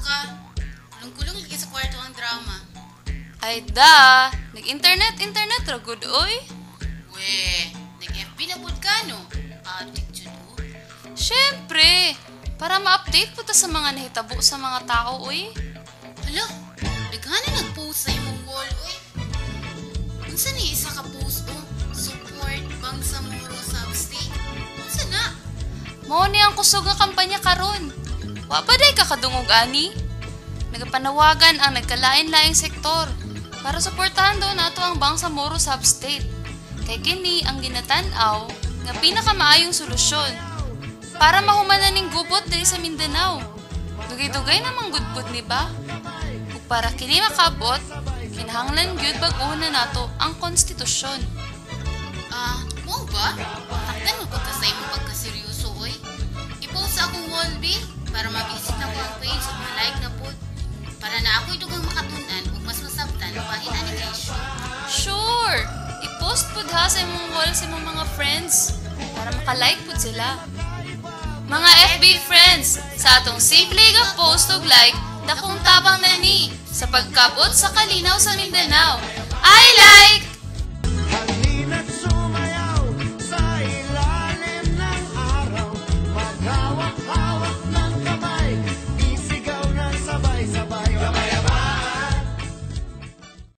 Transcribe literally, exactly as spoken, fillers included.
ka. Kulong-kulong lagi sa kwarto ang drama. Ay da, nag-internet-internet ra gud oy. We, nag-F B na pud ka no? Addict jud o. Syempre, para ma-update po ta sa mga nahitabo sa mga tao oy. Hala, daghan na nag-post sa imong wall oy. Unsa ni isa ka post o? Support Bangsamoro Substate. Unsa na? Mao ni ang kusog nga kampanya karon. Wa pa day kakadungog ani. Nagapanawagan ang nagkalain-laing sektor para suportahan daw nato ang Bangsamoro Substate. Kay kini ang ginatan-aw nga pinakamaayong solusyon para mahumanan ning gubot diri sa Mindanao. Dugay-dugay namang gudbud ni ba? Ug para kini makabot, kinahanglan gyud bag-oon na nato ang konstitusyon. Ah, mo ba? Takdan mo pagka sa imong pagkaseryoso oy. I-post sa akong wall B para ma-visit na ko ang page ug ma-like na pud. Para na ako'y dugang makatunan ug mas masabtan bahin ani ka issue. Sure! I-post pud ha sa imong wall sa imong mga friends para makalike pud sila. Mga F B friends, sa atong simple nga post ug like, dakong tabang na ni sa pagkabot sa kalinaw sa Mindanao. I like!